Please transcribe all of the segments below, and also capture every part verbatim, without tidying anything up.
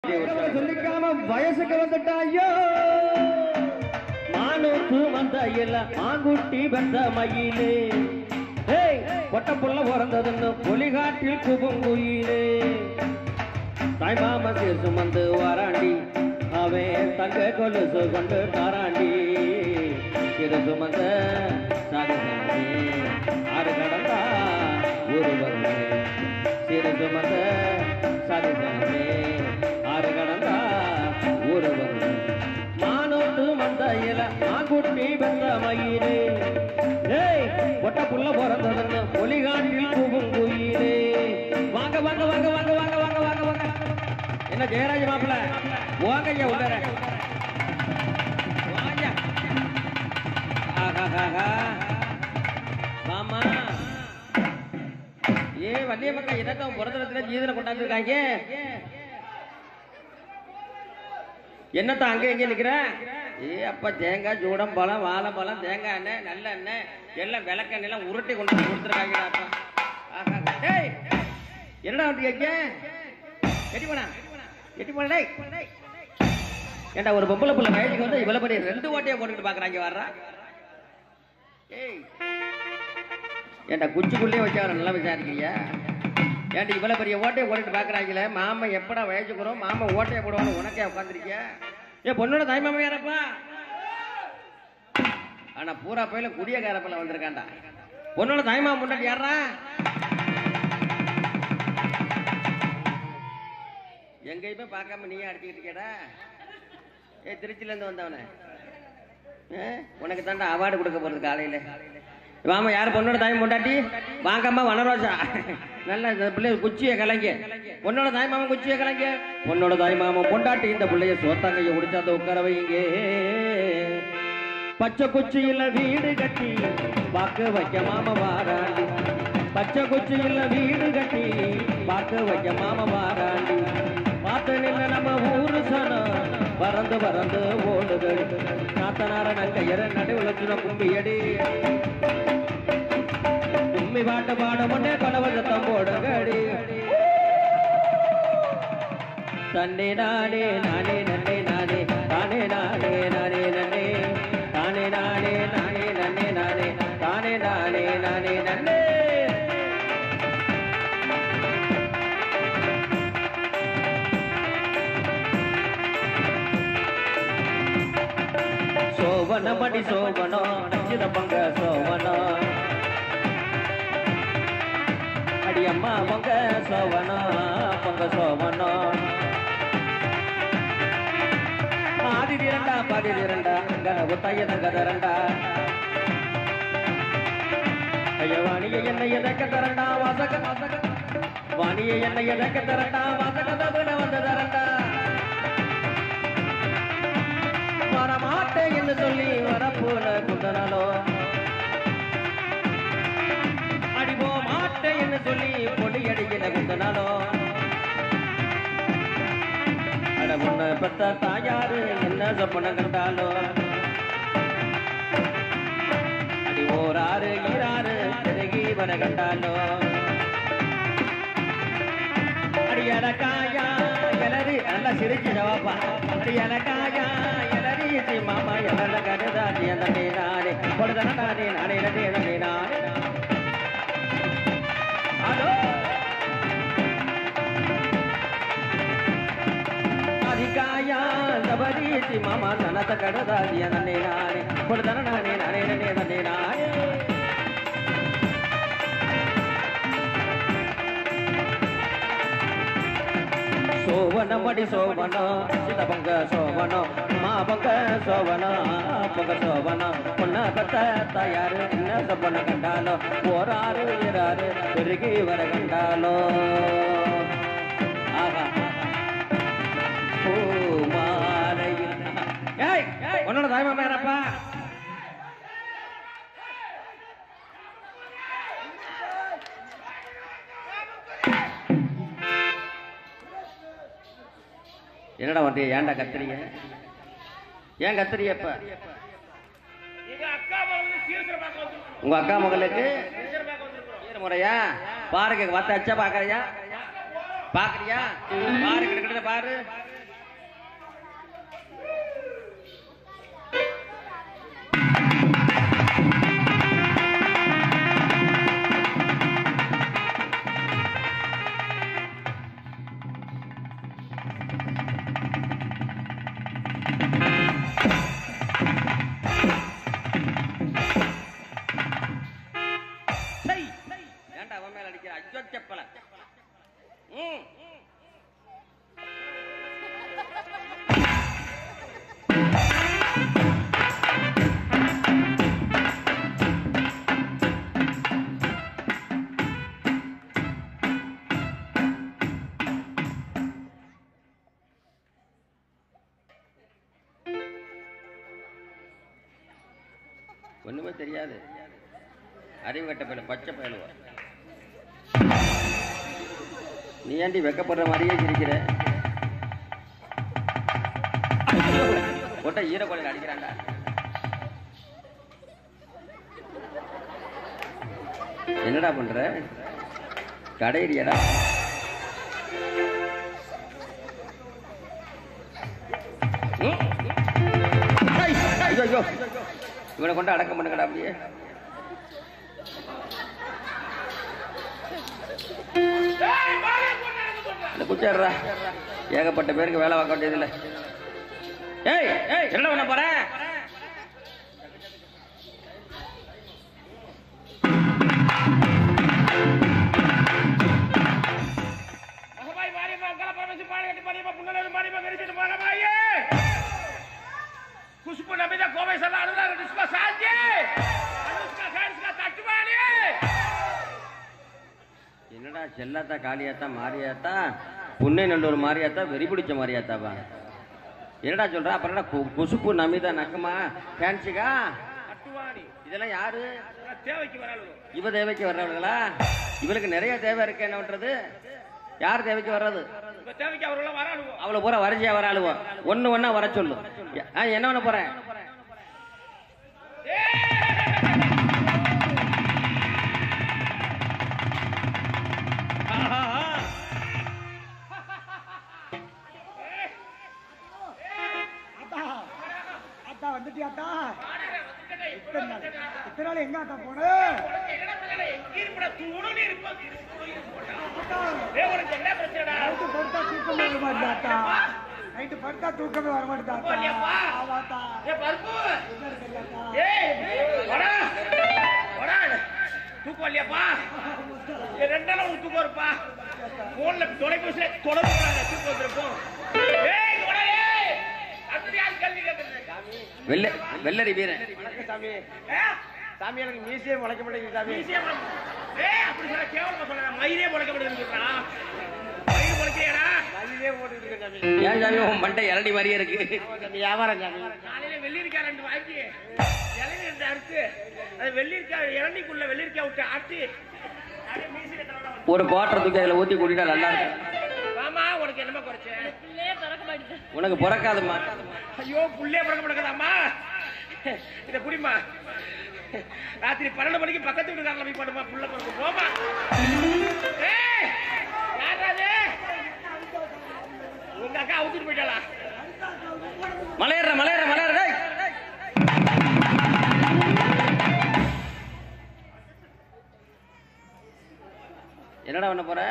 சொல்லிக்காம வயசுக்கு வந்துட்டாயோ மானூத்து வந்த இல்ல மாங்குட்டி வந்த மயிலே கொட்ட புள்ள பிறந்ததுன்னு பொலிகாட்டில் குபங்குயிலே தாய்மாம சீர் சுமந்து வாராண்டி அவன் தங்க கொலுசு கொண்டு தாராண்டி சிறு சுமந்த சாகுசாமி ஆறு கடந்தா ஊரு வருமே சிறு சுமந்த சாகுசாமி ஆறு கடந்தா ஊரு வருமே மானோட்டு மந்த இல மாங்குட்டி வந்த மயிலே கொட்ட புள்ள பிறந்ததுன்னு பொலிகாட்டில் குபங்குயிலே வாங்க வாங்க வாங்க வாங்க வாங்க வாங்க வாங்க வாங்க என்ன ஜெயராஜ் மாப்பிள்ள வாங்க ஐயா உள்ளர வாங்க ஆஹா மாமா ஏ வள்ளிய மக்கா இதத்தான் பிறந்தத்துல ஜீதனை கொண்டாந்து இருக்காங்க என்னத்தான் அங்கே எங்கே நிக்கிற ஏ அப்பா தேங்காய் சூடம் பழம் வாழைப்பழம் தேங்காய் எண்ணெய் நல்ல எண்ணெய் எல்லாம் விளக்கெண்ணெய் எல்லாம் உருட்டி கொண்டு வந்து கொடுத்துருக்காங்க அப்பா ஆஹா டேய் என்னடா வந்து கேட்க எட்டி போனா எட்டி போனா டேய் ஏண்டா ஒரு பொம்பளை புள்ள வயசுக்கு வந்து இவ்வளவு பெரிய ரெண்டு ஓட்டையை போட்டுக்கிட்டு பாக்குறாங்க வர்றா ஏய் ஏண்டா குச்சிக்குள்ளே வச்சா நல்லா விசாரிக்கிறியா ஏன்டி இவ்வளவு பெரிய ஓட்டையை போட்டுட்டு பாக்குறாங்களே மாமா எப்படா வயசுக்குறோம் மாமா ஓட்டையை போடுவான்னு உனக்கே உட்காந்துருக்கிய ஏ பொண்ணோட தாய் மாமா யாரப்பா ஆனா பூரா பயில குடியக்காரப்பல வந்திருக்காண்டா பொண்ணோட தாய் மாமா முன்னாடி யாரா எங்கேயுமே பார்க்காம நீயே அடிச்சுக்கிட்டு இருக்கேடா ஏ திருச்சியில இருந்து வந்தவனே உனக்கு தாண்டா அவார்டு கொடுக்க போறது காலையில வாமா யாரு பொண்ணோட தாய் முண்டாட்டி வாங்கம்மா வனரோஜா நல்ல பிள்ளை குச்சியை கலைங்க பொண்ணோட தாய் மாமன் குச்சியை கலைங்க பொண்ணோட தாய் மாமன் பொண்டாட்டி இந்த பிள்ளைய சோத்தாங்கைய உடிச்சாத உட்கார வைங்க பச்சை குச்சியில வீடு கட்டி பார்க்க வைக்க மாமா வாராண்டி பச்சை குச்சியில வீடு கட்டி பார்க்க வைக்க மாமா வாராண்டி பார்த்து நின்ன நம்ம ஊரு சனம் பறந்து பறந்து ஓடுது நாத்தனார நங்கையர நடுவுல சுன கும்பியடி கும்மி பாட்டு பாட முன்னே கொலவசத்தம் போடுங்கடி தன்னே நானே நானே நன்னே நானே தானே நானே நானே நன்னே தானே நானே நானே நன்னே நானே தானே நானே நானே நன்னே சோவன மடி சோவனோ நச்சித பங்க சோவனோ அடியம்மா பொங்க சோவனோ பொங்க சோவனோ ஆதி இரண்டா பாதி இரண்டா கனவு தையத கதரண்டா ஐய வாணிய என்ன எதக்க தரண்டா வாசக வாசக வாணிய என்ன எதக்க தரண்டா வாசக தபன வந்து தரண்டா வரமாட்டே என்று சொல்லி வரப்போல குந்தனாலோ அடிபோ மாட்டே என்று சொல்லி பொடி அடிக்கிற குந்தனாலோ அட முன்ன பெத்த தாயாரு என்ன சொப்பன கண்டாலோ அடி ஓராறு ஈராறு திருகி வர கண்டாலோ அடியல காயா எலரி நல்லா சிரிச்சு ஜவாப்பா அடியல காயா மாமா எவன கடுதாடி நே நானே பொழுதன நானே நானே நே நே நானே ஹலோ அதிகாயா தபரிசி மாமா நனத கடுதாடி நே நானே பொழுதன நானே நானே நே நே நானே சோவன மடி சோவனோ சிதபங்க சோவனோ மாபங்க சோவனோ பொங்க சோவனோ பொண்ண பத்த தயாரு என்ன சொப்பன கண்டாலோ போராறு இராறு பெருகி வர கண்டாலோ ஆகா ஓ மாலையில் ஏய் உன்னோட தாய்மாமா யாரப்பா என்னடா வந்து ஏன்டா கத்துறீங்க ஏன் கத்துறியப்ப உங்க அக்கா மகளுக்கு முறையா பாருங்க பார்த்தாச்சா பாக்குறியா பாக்குறியா பாரு கிட்ட பாரு ஒண்ணுமே தெரியாது. அறிவு கட்ட பயில பச்சை பயலுவா. நீ ஏண்டி வெக்கப்படுற மாதிரியே இருக்கிற? ஒட்ட ஈரக்கொலையில் அடிக்கிறாண்டா. என்னடா பண்ற? கடையடியடா. ஐயோ, இவனை கொண்டு அடக்கம் பண்ணுங்கடா. அப்படியே குச்சாடுறா. ஏகப்பட்ட பேருக்கு வேலை பார்க்க வேண்டியது இல்லை. ஏய் ஏய் என்ன பண்ண போற? खुशबू नबीदा कोवे सला अनुरा रिस्का साजे अनुष्का फैंस का तटवानी. என்னடா செல்லாத்தா காளியாத்தா மாரியாத்தா புன்னை நல்லூர் மாரியாத்தா வெறி பிடிச்ச மாரியாத்தாவா? என்னடா சொல்ற? அப்புறம் குசுப்பு நமிதா நக்கமா ஃபேன்சிகா தட்டுவாணி இதெல்லாம் யாரு? தேவைக்கு வராளுங்க. இவ தேவைக்கு வர்றவங்களா? இவளுக்கு நிறைய தேவை இருக்கு. என்ன பண்றது? யார் தேவைக்கு வர்றது? இப்ப தேவைக்கு அவரெல்லாம் வராளுங்க. அவ்வளவு பூரா வரிசையா வராளுவோ. ஒண்ணு ஒண்ணா வர சொல்லு. என்ன பண்ண போறேன்? வந்துட்டியாத்தா? இத்தனை நாள் எங்க ஆத்தா போன? நைட்டு படுத்தா தூக்கமே வர மாட்டாத்தா. நைட்டு படுத்தா தூக்கமே வர மாட்டாத்தா. தூக்கம் இல்லையாப்பா? ரெண்டு நாள் தூக்கம் இருப்பா. போன்ல தொலைபேசியில தொடர்பு தூக்கம் வந்திருப்போம். வெள்ளரி வீரன் சாமி. சாமி எனக்கு மீசியே முளைக்க மாட்டேங்குது சாமி. அப்படி சொல்ல கேவலமா சொல்ல மயிலே முளைக்க மாட்டேங்குது. மயில் முளைக்கிறா மயிலே போட்டுட்டு இருக்க சாமி. ஏன் சாமி உன் மண்டை இறடி மாதிரியே இருக்கு? வியாபாரம் சாமி. காலையில வெள்ளரிக்காய் ரெண்டு வாங்கி இளநீ ரெண்டு அறுத்து அது வெள்ளரிக்காய் இளநீக்குள்ள வெள்ளரிக்காய் விட்டு ஆட்டி ஒரு குவாட்டர் தூக்கி அதுல ஊத்தி கூட்டிட்டா நல்லா இருக்கு. ஆமா உனக்கு என்னமா குறைச்ச? உனக்கு பிறக்காதுமா. ஐயோ புள்ளே பிறக்க மாட்டேங்குதாம்மா. இத குடிமா. ராத்திரி பன்னெண்டு மணிக்கு பக்கத்து வீட்டுக்காரல போய் பண்ணுமா புள்ள பிறகு போமா. உங்க அக்கா அவுத்துட்டு போயிட்டாளா? மலையேற மலையேற மலையேற. என்னடா பண்ண போற?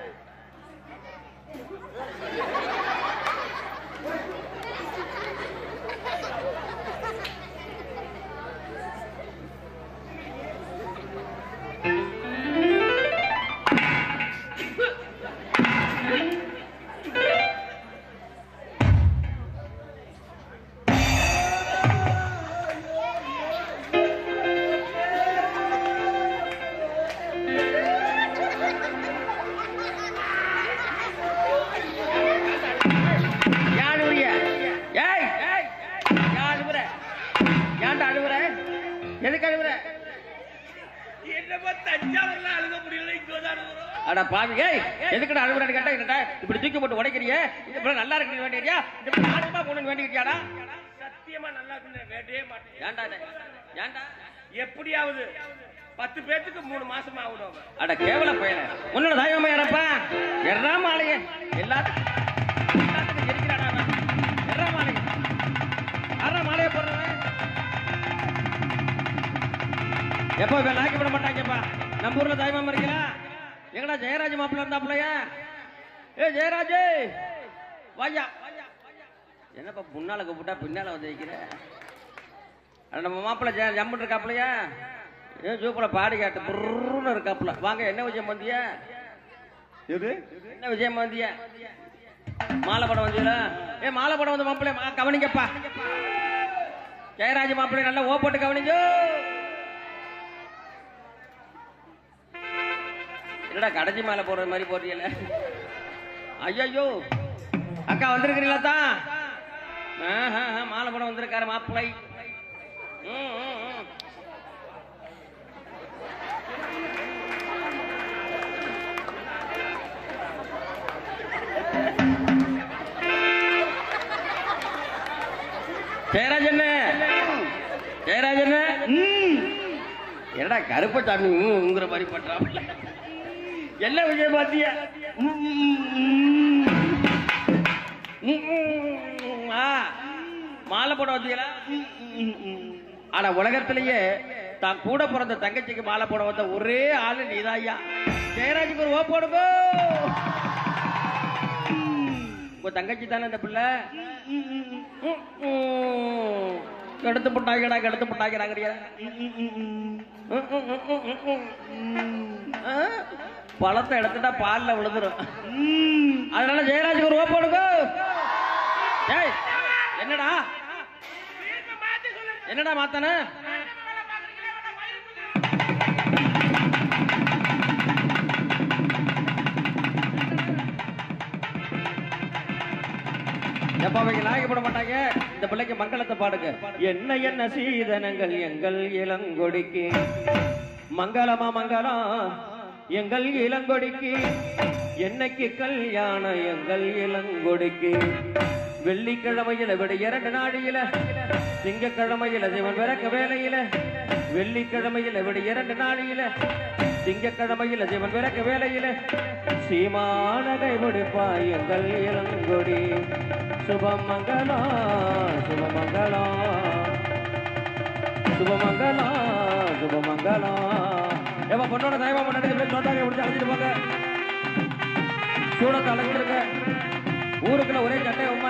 இப்படி தூக்கி போட்டு உடைக்கிறிய? நல்லா இருக்கு வேண்டியா? வேண்டிக்கிட்டியாடா? சத்தியமா நல்லா இருக்கு வேண்டவே மாட்டேன். ஏன்டா ஏன்டா? எப்படியாவது பத்து பேத்துக்கு மூணு மாசம் ஆகணும். அட கேவல பயல. உன்னோட தாயமா யாரப்பா? எர்ராமாலையே எல்லாத்துக்கும் எல்லாத்துக்கும் இருக்கிறாடா. எர்ராமாலையே அரை மாலையை போடுறவன் எப்போ நாய்க்கு விட மாட்டாங்கப்பா. நம்ம ஊர்ல தாய்மாமா இருக்கீங்களா? எங்கடா ஜெயராஜ் மாப்பிள்ள இருந்தாப்லையா? ஏ ஜெயராஜ் வாயா. என்னப்பா முன்னால கூப்பிட்டா பின்னால வந்து வைக்கிற? நம்ம மாப்பிள்ள ஜம்முன்னு இருக்காப்லையா? ஏ சூப்பரா பாடி காட்டு புருன்னு இருக்காப்புல. வாங்க என்ன விஷயம் வந்தியா? என்ன விஷயம் வந்தியா? மாலை படம் வந்தீங்களா? ஏ மாலை படம் வந்து மாப்பிள்ள கவனிங்கப்பா. ஜெயராஜ் மாப்பிள்ளை நல்லா ஓ போட்டு கவனிங்க. என்னடா கடைசி மாலை போடுற மாதிரி போடுறீல? ஐயோ அக்கா வந்திருக்கிறீங்களா தான்? மாலை படம் வந்திருக்காரு மாப்பிள்ளை. ஜெயராஜன் ஜெயராஜன் என்னடா கருப்பசாமி உங்கிற மாதிரி பண்றான் என்ன விஷயம் பாத்தியா மாலை போட வந்தீங்களா ஆனா உலகத்திலேயே தான் கூட பிறந்த தங்கச்சிக்கு மாலை போட வந்த ஒரே ஆளு நீதாயா ஜெயராஜுக்கு ஒரு ஓ போடுங்க உங்க தங்கச்சி தானே இந்த பிள்ளை கெடுத்து புட்டாங்கடா கெடுத்து புட்டாங்கிறாங்கறியா பழத்தை எடுத்துட்டா பால்ல விழுந்துரும் அதனால ஜெயராஜுக்கு ஒரு ஓ போடுங்க ஏய் என்னடா என்னடா மாத்தான எப்ப அவங்க நாயக்கப்பட மாட்டாங்க இந்த பிள்ளைக்கு மங்களத்தை பாடுங்க என்ன என்ன சீதனங்கள் எங்கள் இளங்கொடிக்கு மங்களமா மங்களம் எங்கள் இளங்கொடிக்கு என்னைக்கு கல்யாணம் எங்கள் இளங்கொடிக்கு வெள்ளிக்கிழமையில விட இரண்டு நாடியில திங்கக்கிழமையில சிவன் பிறக்க வேலையில வெள்ளிக்கிழமையில விட இரண்டு நாடியில திங்கக்கிழமையில சிவன் பிறக்க வேலையில சீமான கைபிடிப்பாய் எங்கள் இளங்கொடி சுபமங்கலம் சுபமங்கலம் சுபமங்கலம் சுபமங்கலம் ஏப்பா பொண்ணோட தயவா பண்ணி சொன்னாங்க முடிச்சு அழைச்சிட்டு போங்க சூடத்தை அழைச்சிருக்க ஊருக்குள்ள ஒரே சட்டை உமா